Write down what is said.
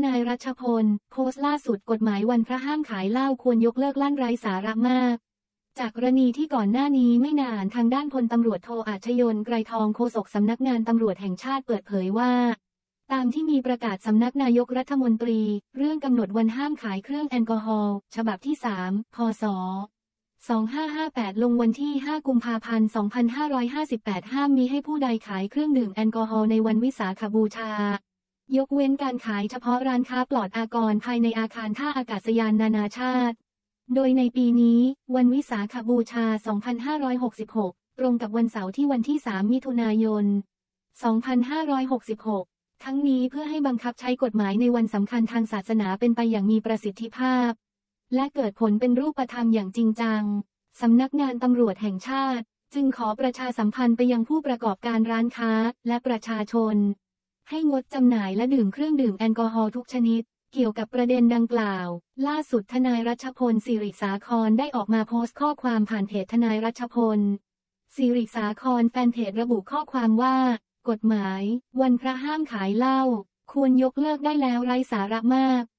นายรัชพลโพสต์ล่าสุดกฎหมายวันพระห้ามขายเหล้าควรยกเลิกลั่นไร้สาระมากจากกรณีที่ก่อนหน้านี้ไม่นานทางด้านพลตำรวจโทอาชญนไกรทองโฆษกสำนักงานตำรวจแห่งชาติเปิดเผยว่าตามที่มีประกาศสำนักนายกรัฐมนตรีเรื่องกำหนดวันห้ามขายเครื่องแอลกอฮอล์ฉบับที่3 พ.ศ. 2558 ลงวันที่ 5 กุมภาพันธ์ 2558 ห้ามมิให้ผู้ใดขายเครื่องดื่มแอลกอฮอล์ในวันวิสาขบูชายกเว้นการขายเฉพาะร้านค้าปลอดอากรภายในอาคารท่าอากาศยานนานาชาติโดยในปีนี้วันวิสาขบูชา 2566 ตรงกับวันเสาร์ที่วันที่ 3 มิถุนายน 2566 ทั้งนี้เพื่อให้บังคับใช้กฎหมายในวันสำคัญทางศาสนาเป็นไปอย่างมีประสิทธิภาพและเกิดผลเป็นรูปธรรมอย่างจริงจังสำนักงานตำรวจแห่งชาติจึงขอประชาสัมพันธ์ไปยังผู้ประกอบการร้านค้าและประชาชนให้งดจำหน่ายและดื่มเครื่องดื่มแอลกอฮอล์ทุกชนิดเกี่ยวกับประเด็นดังกล่าวล่าสุดทนายรัชพลศิริสาครได้ออกมาโพสต์ข้อความผ่านเพจทนายรัชพลศิริสาครแฟนเพจระบุข้อความว่ากฎหมายวันพระห้ามขายเหล้าควรยกเลิกได้แล้วไร้สาระมาก